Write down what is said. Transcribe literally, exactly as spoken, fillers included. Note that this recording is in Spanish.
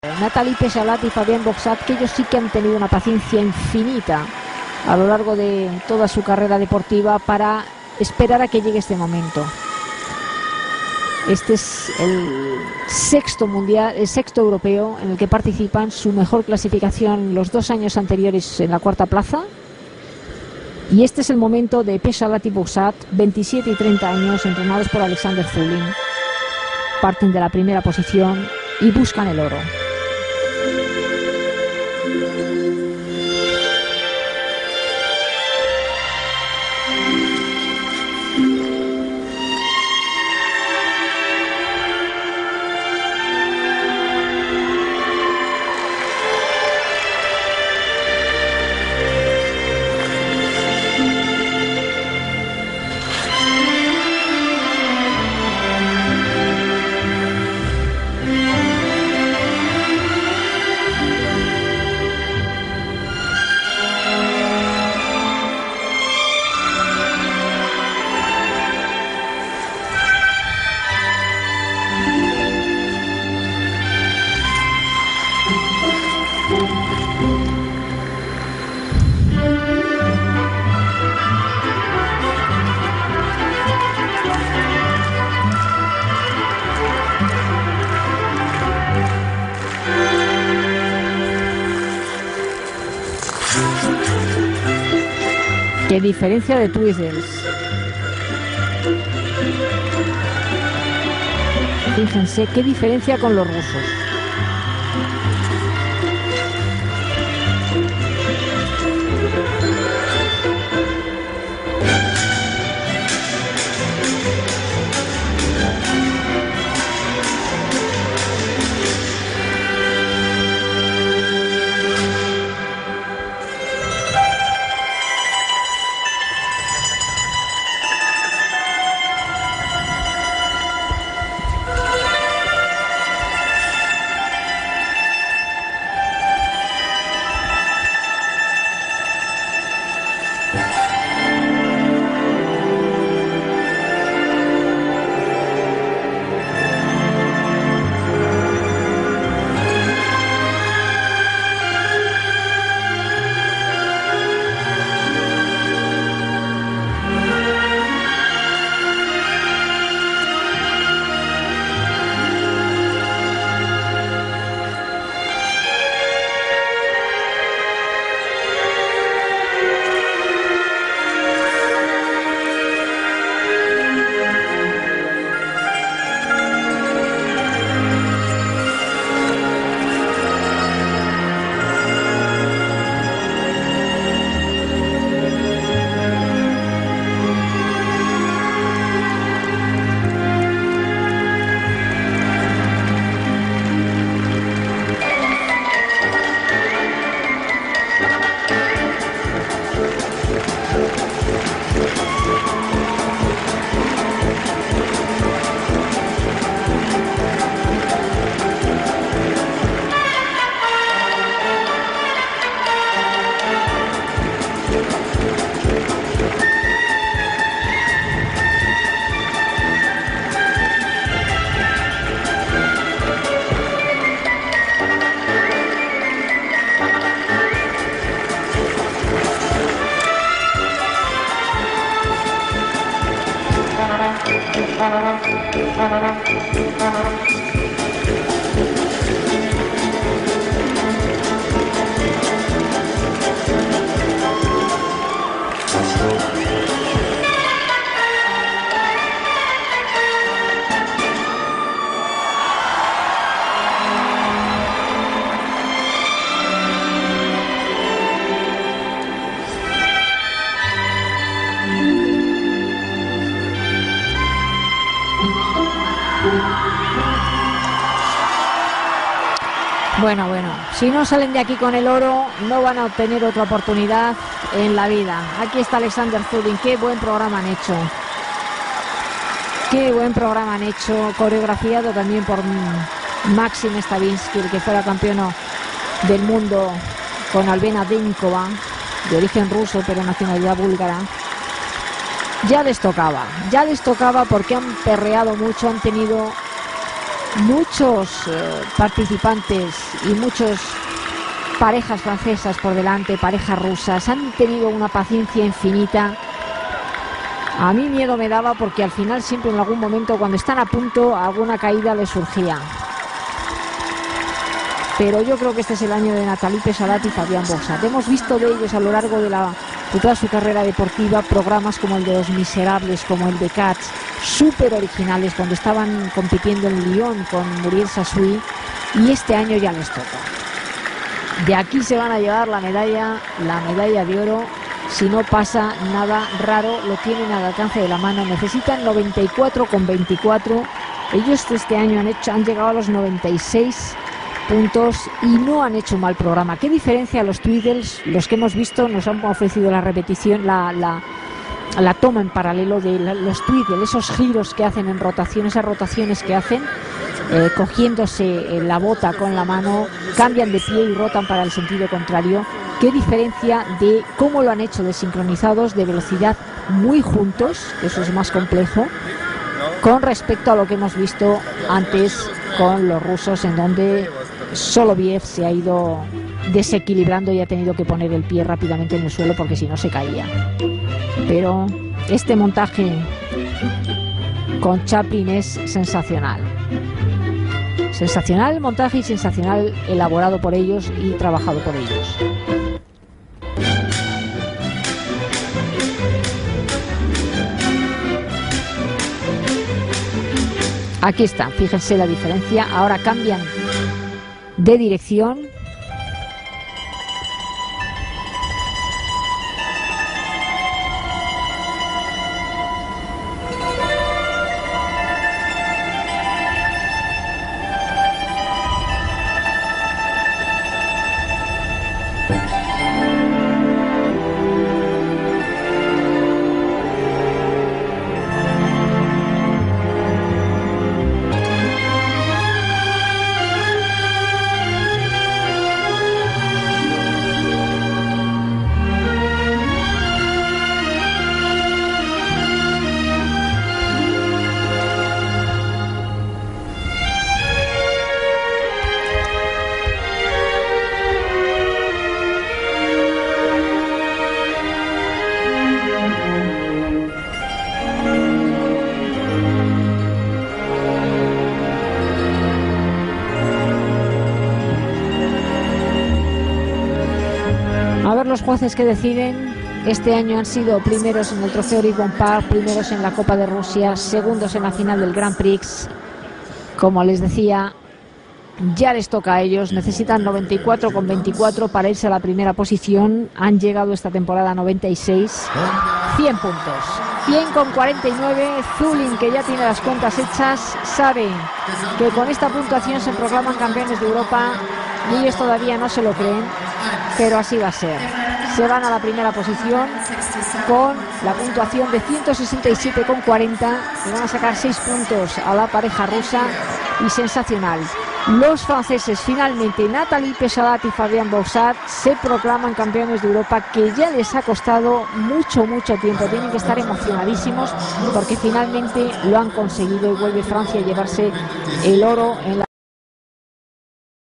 Natalie Pesalat y Fabián Boxat, que ellos sí que han tenido una paciencia infinita a lo largo de toda su carrera deportiva para esperar a que llegue este momento. Este es el sexto mundial, el sexto europeo en el que participan, su mejor clasificación los dos años anteriores en la cuarta plaza. Y este es el momento de Pesalat y Boxat, veintisiete y treinta años, entrenados por Alexander Züllin. Parten de la primera posición y buscan el oro. Qué diferencia de twizzles. Fíjense qué diferencia con los rusos. Bueno, bueno, si no salen de aquí con el oro, no van a obtener otra oportunidad en la vida. Aquí está Alexander Züllin, qué buen programa han hecho. Qué buen programa han hecho, coreografiado también por Maxim Stavinsky, el que fuera campeón del mundo con Albena Denkova, de origen ruso pero nacionalidad búlgara. Ya les tocaba, ya les tocaba porque han perreado mucho, han tenido mucho muchos eh, participantes y muchos parejas francesas por delante, parejas rusas, han tenido una paciencia infinita. A mí miedo me daba porque al final siempre en algún momento cuando están a punto alguna caída les surgía. Pero yo creo que este es el año de Nathalie Pesalat y Fabián Boixat. Hemos visto de ellos a lo largo de, la, de toda su carrera deportiva programas como el de Los Miserables, como el de Cats, súper originales cuando estaban compitiendo en Lyon con Muriel Sassoui, y este año ya les toca. De aquí se van a llevar la medalla, la medalla de oro. Si no pasa nada raro, lo tienen al alcance de la mano. Necesitan noventa y cuatro con veinticuatro. Ellos este año han, hecho, han llegado a los noventa y seis puntos y no han hecho un mal programa. ¿Qué diferencia a los Tweedles? Los que hemos visto nos han ofrecido la repetición, la, la, la toma en paralelo de la, los Tweedles, esos giros que hacen en rotación, esas rotaciones que hacen, eh, cogiéndose la bota con la mano, cambian de pie y rotan para el sentido contrario. Qué diferencia de cómo lo han hecho, desincronizados, de velocidad muy juntos, eso es más complejo, con respecto a lo que hemos visto antes con los rusos, en donde Soloviev se ha ido desequilibrando y ha tenido que poner el pie rápidamente en el suelo porque si no se caía. Pero este montaje con Chaplin es sensacional. Sensacional el montaje y sensacional elaborado por ellos y trabajado por ellos. Aquí está, fíjense la diferencia. Ahora cambian de dirección. Los jueces que deciden este año han sido primeros en el trofeo Ribbon Park, primeros en la Copa de Rusia, segundos en la final del Grand Prix. Como les decía, ya les toca a ellos. Necesitan noventa y cuatro con veinticuatro para irse a la primera posición. Han llegado esta temporada a noventa y seis. cien puntos. cien con cuarenta y nueve. Zulin, que ya tiene las cuentas hechas, sabe que con esta puntuación se proclaman campeones de Europa. Y ellos todavía no se lo creen, pero así va a ser. Se van a la primera posición con la puntuación de ciento sesenta y siete con cuarenta. Le van a sacar seis puntos a la pareja rusa y sensacional. Los franceses finalmente, Nathalie Pesalat y Fabián Boixat, se proclaman campeones de Europa, que ya les ha costado mucho, mucho tiempo. Tienen que estar emocionadísimos porque finalmente lo han conseguido y vuelve Francia a llevarse el oro en la